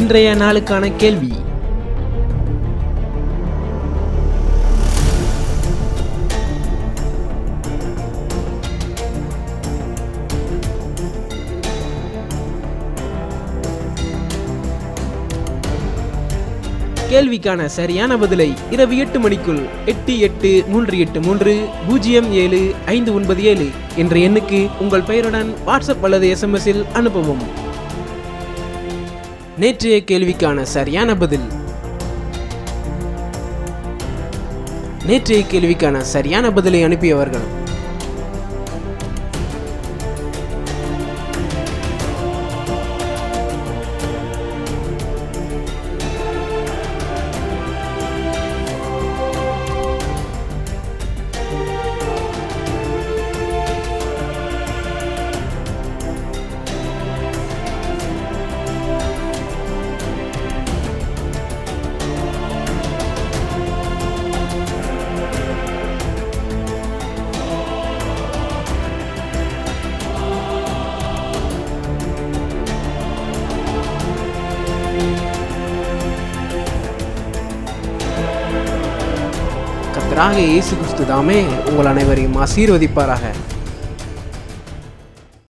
இன்றைய நாளுக்கான கேள்வி. கேள்விக்கான சரியான பதிலை இரவு 8 மணிக்குள் 8838307597 என்ற எண்ணுக்கு உங்கள் பெயருடன் வாட்ஸ்அப் அல்லது SMS-இல் அனுப்பவும். நேற்றைய கேள்விக்கான சரியான பதில். நேற்றைய கேள்விக்கான சரியான பதிலை அனுப்பியவர்கள் கர்த்தராகிய இயேசு கிறிஸ்து தாமே உங்கள் அனைவரையும் ஆசீர்வதிப்பாராக.